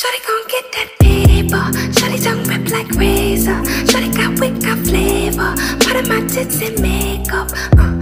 Shawty gon' get that paper. Shawty tongue rip like razor. Shawty got wit, got flavor. Part of my tits and makeup.